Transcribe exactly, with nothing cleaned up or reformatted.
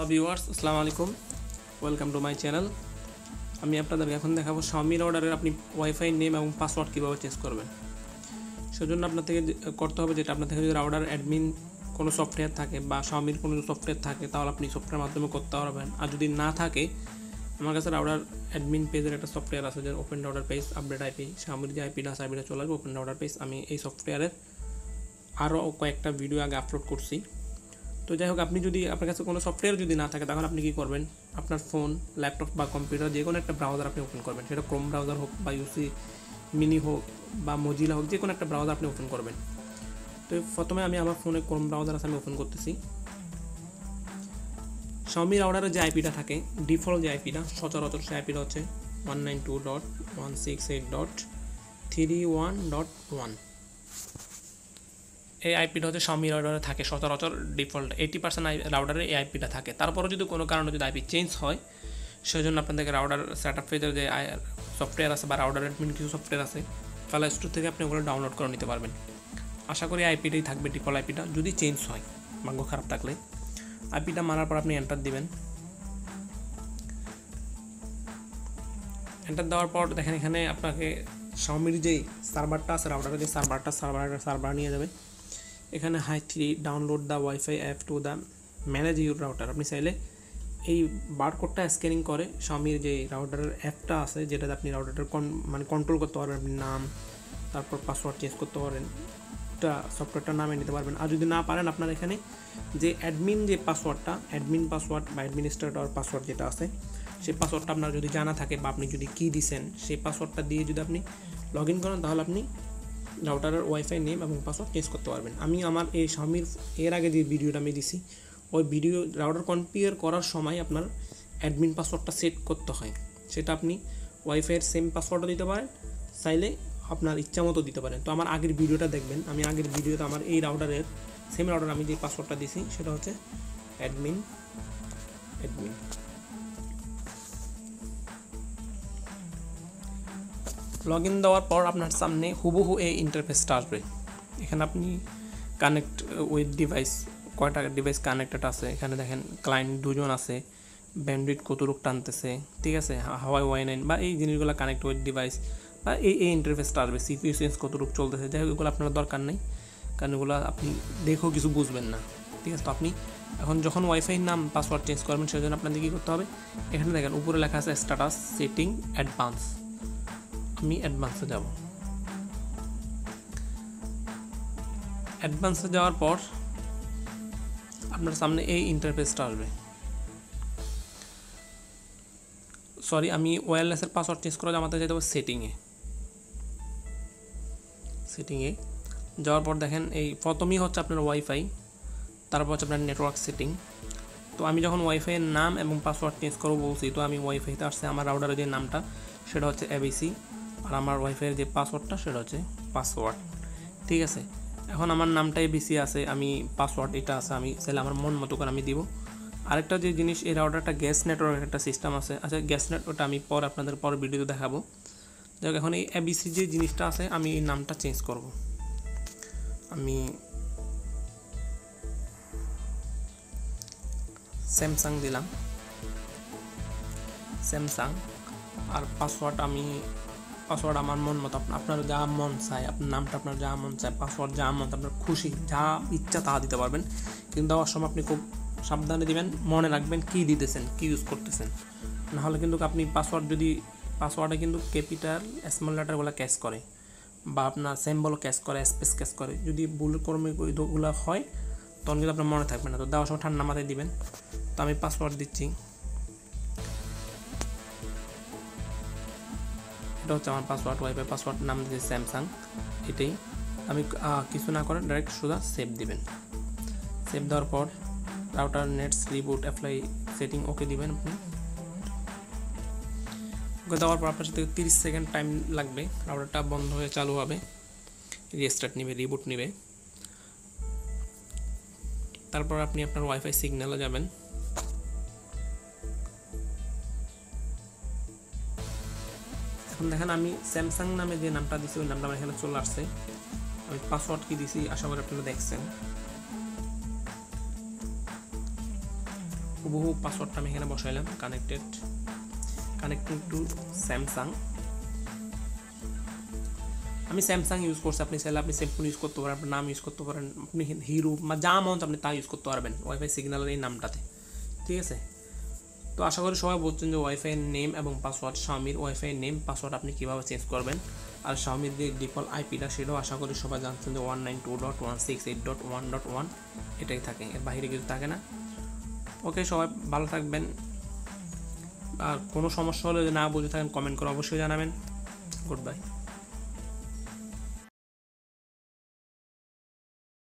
Viewers আসসালামু আলাইকুম, welcome to my channel. আমি আপনাদেরকে এখন দেখাবো Xiaomi রাউটারের আপনি ওয়াইফাই নেম এবং পাসওয়ার্ড কীভাবে চেঞ্জ করবেন। সেজন্য আপনার থেকে করতে হবে যেটা, আপনার থেকে যদি রাউটার অ্যাডমিন কোনো সফটওয়্যার থাকে বা Xiaomiর কোনো সফটওয়্যার থাকে তাহলে আপনি সফটওয়্যার মাধ্যমে করতে পারবেন। আর যদি না থাকে, আমার কাছে রাউটার অ্যাডমিন পেজের একটা সফটওয়্যার আছে, যে open router page update IP, Xiaomiর যে আইপিটা আছে আইপিটা চলে আসবে ওপেন রাউটার পেজ। আমি এই সফটওয়্যারের আরও কয়েকটা ভিডিও আগে আপলোড করছি। তো যাই হোক, আপনি যদি আপনার কাছে কোনো সফটওয়্যার যদি না থাকে তখন আপনি কী করবেন, আপনার ফোন, ল্যাপটপ বা কম্পিউটার যে কোনো একটা ব্রাউজার আপনি ওপেন করবেন। সেটা ক্রোম ব্রাউজার হোক বা ইউসি মিনি হোক বা মজিলা হোক, যে কোনো একটা ব্রাউজার আপনি ওপেন করবেন। তো প্রথমে আমি আমার ফোনে ক্রোম ব্রাউজার আছে, আমি ওপেন করতেছি। Xiaomi রাউটারের যে আইপিটা থাকে, ডিফল্ট যে আইপিটা সচরাচর, সেই আইপিটা হচ্ছে one nine two dot one six eight dot three one dot one. এই আইপিটা হচ্ছে Xiaomi রাউটারে থাকে সচরাচর ডিফল্ট, এইটি পার্সেন্ট আই রাউটারে এই আইপিটা থাকে। তারপরে যদি কোনো কারণে যদি আইপি চেঞ্জ হয়, সেই জন্য আপনাদেরকে রাউটার সেট আপ পেজের যে সফটওয়্যার আছে বা রাউটার অ্যাডমিন কিছু সফটওয়্যার আছে, প্লে স্টোর থেকে আপনি ওগুলো ডাউনলোড করে নিতে পারবেন। আশা করি আইপিটাই থাকবে ডিফল্ট আইপিটা। যদি চেঞ্জ হয়, ভাগ্য খারাপ থাকলে, আইপিটা মারার পর আপনি এন্টার দিবেন। এন্টার দেওয়ার পর দেখেন এখানে আপনাকে Xiaomiর যেই সার্ভারটা আছে, রাউটারের যে সার্ভারটা সার্ভার সার্ভার নিয়ে যাবে। এখানে hi three download the WiFi app to the manage your router. আপনি চাইলে এই বারকোডটা স্ক্যানিং করে Xiaomiর যে রাউটারের অ্যাপটা আছে, যেটাতে আপনি রাউটারটা মানে কন্ট্রোল করতে পারবেন, আপনি নাম তারপর পাসওয়ার্ড চেঞ্জ করতে পারবেন, একটা সফটওয়্যারটা নামে নিতে পারবেন। আর যদি না পারেন, আপনার এখানে যে অ্যাডমিন যে পাসওয়ার্ডটা, অ্যাডমিন পাসওয়ার্ড বা অ্যাডমিনিস্ট্রেটর পাসওয়ার্ড যেটা আছে, সেই পাসওয়ার্ডটা আপনার যদি জানা থাকে বা আপনি যদি কী দিছেন, সেই পাসওয়ার্ডটা দিয়ে যদি আপনি লগ ইন করেন, তাহলে আপনি রাউটারের ওয়াইফাই নেম এবং পাসওয়ার্ড চেঞ্জ করতে পারবেন। আমি আমার এই Xiaomiর এর আগে যে ভিডিওটা আমি দিছি, ওই ভিডিও রাউটার কনফিগার করার সময় আপনার অ্যাডমিন পাসওয়ার্ডটা সেট করতে হয়। সেটা আপনি ওয়াইফাইয়ের সেম পাসওয়ার্ডও দিতে পারেন, চাইলে আপনার ইচ্ছা মতো দিতে পারেন। তো আমার আগের ভিডিওটা দেখবেন, আমি আগের ভিডিওতে আমার এই রাউটারের সেম রাউটার আমি যে পাসওয়ার্ডটা দিছি সেটা হচ্ছে অ্যাডমিন অ্যাডমিন লগ ইন দেওয়ার পর আপনার সামনে হুবহু এই ইন্টারফেসটা আসবে। এখানে আপনি কানেক্ট উইথ ডিভাইস, কয়টা ডিভাইস কানেক্টেড আছে এখানে দেখেন, ক্লায়েন্ট দুজন আছে, ব্যান্ডউইথ কতটুকু টানতেছে, ঠিক আছে, হাওয়াই ওয়াই নাইন বা এই জিনিসগুলো কানেক্ট উইথ ডিভাইস বা এই এই ইন্টারফেসটা আসবে। সিপিইউ চেঞ্জ কতটুকু চলতেছে, যাই হোক এগুলো আপনার দরকার নেই, কারণ এগুলো আপনি দেখেও কিছু বুঝবেন না, ঠিক আছে। তো আপনি এখন যখন ওয়াইফাই নাম পাসওয়ার্ড চেঞ্জ করবেন, সেই জন্য আপনাদের কী করতে হবে, এখানে দেখেন উপরে লেখা আছে স্ট্যাটাস সেটিং অ্যাডভান্স। আমি অ্যাডভান্সে যাব। অ্যাডভান্সে যাওয়ার পর আপনার সামনে এই ইন্টারফেসটা আসবে। সরি, আমি ওয়্যারলেসের পাসওয়ার্ড চেঞ্জ করে আমাদের যেতে হবে সেটিংয়ে। সেটিংয়ে যাওয়ার পর দেখেন এই প্রথমেই হচ্ছে আপনার ওয়াইফাই, তারপর হচ্ছে আপনার নেটওয়ার্ক সেটিং। তো আমি যখন ওয়াইফাইয়ের নাম এবং পাসওয়ার্ড চেঞ্জ করবো বলছি, তো আমি ওয়াইফাইতে আসছে আমার রাউটারের যে নামটা সেটা হচ্ছে এবিসি, আর আমার ওয়াইফাইয়ের যে পাসওয়ার্ডটা সেটা হচ্ছে পাসওয়ার্ড, ঠিক আছে। এখন আমার নামটা এবিসি আছে, আমি পাসওয়ার্ড এটা আছে, আমি চাইলে আমার মন মতো করে আমি দিব। আরেকটা যে জিনিস, এই রাউটারটা গ্যাস নেটওয়ার্কের একটা সিস্টেম আছে, আচ্ছা গ্যাস নেটওয়ার্কটা আমি পর আপনাদের পর ভিডিওতে দেখাবো। যাই হোক, এখন এই এবিসি যে জিনিসটা আছে, আমি এই নামটা চেঞ্জ করব। আমি স্যামসাং দিলাম, স্যামসাং। আর পাসওয়ার্ড আমি পাসওয়ার্ড আমার মন মতো, আপনার যা মন চায়, আপনার নামটা আপনার যা মন চায়, পাসওয়ার্ড যা মন আপনার খুশি, যা ইচ্ছা তা দিতে পারবেন। কিন্তু দেওয়ার সময় আপনি খুব সাবধানে দিবেন, মনে রাখবেন কী দিতেছেন, কী ইউজ করতেছেন। নাহলে কিন্তু আপনি পাসওয়ার্ড যদি পাসওয়ার্ডে কিন্তু ক্যাপিটাল স্মল লেটারগুলো ক্যাচ করে বা আপনার সিম্বলও ক্যাচ করে, স্পেস ক্যাচ করে, যদি ভুল কর্মে ওইগুলো হয় তখন কিন্তু আপনার মনে থাকবে না। তো দেওয়ার সময় ঠান্ডা মাথায় দিবেন। তো আমি পাসওয়ার্ড দিচ্ছি, এটা হচ্ছে আমার পাসওয়ার্ড, ওয়াইফাই পাসওয়ার্ড, নাম দিয়েছি স্যামসাং। এটাই আমি কিছু না করে ডাইরেক্ট সোজা সেভ দিবেন। সেভ দেওয়ার পর router needs reboot apply setting okay দিবেন আপনি। ওকে দেওয়ার পর আপনার সাথে তিরিশ সেকেন্ড টাইম লাগবে, রাউটারটা বন্ধ হয়ে চালু হবে, রিস্টার্ট নেবে, রিবুট নেবে। তারপর আপনি আপনার ওয়াইফাই সিগন্যালে যাবেন। এখন দেখেন আমি স্যামসাং নামে যে নামটা দিছি ওই নামটা আমার এখানে চলে আসছে। আমি পাসওয়ার্ড কি দিছি আশা করি আপনারা দেখছেন। হুবহু পাসওয়ার্ডটা আমি এখানে বসাইলাম, কানেক্টেড কানেক্টেড টু স্যামসাং। আমি স্যামসাং ইউজ করছি, আপনি চাইলে আপনি সেলফোন ইউজ করতে পারেন, আপনার নাম ইউজ করতে পারেন, আপনি হিরো বা যা মন আপনি তা ইউজ করতে পারবেন ওয়াইফাই সিগন্যালের এই নামটাতে, ঠিক আছে। তো আশা করি সবাই বলছেন যে ওয়াইফাই নেম এবং পাসওয়ার্ড, শাওমির ওয়াইফাই নেম পাসওয়ার্ড আপনি কীভাবে চেঞ্জ করবেন, আর শাওমির যে ডিফল্ট আইপিটা সেটাও আশা করি সবাই জানছেন যে one nine two dot one six eight dot one dot one এটাই থাকে, এর বাইরে কিছু থাকে না। ওকে, সবাই ভালো থাকবেন, আর কোনো সমস্যা হলে যদি না বুঝে থাকেন কমেন্ট করে অবশ্যই জানাবেন। Good by.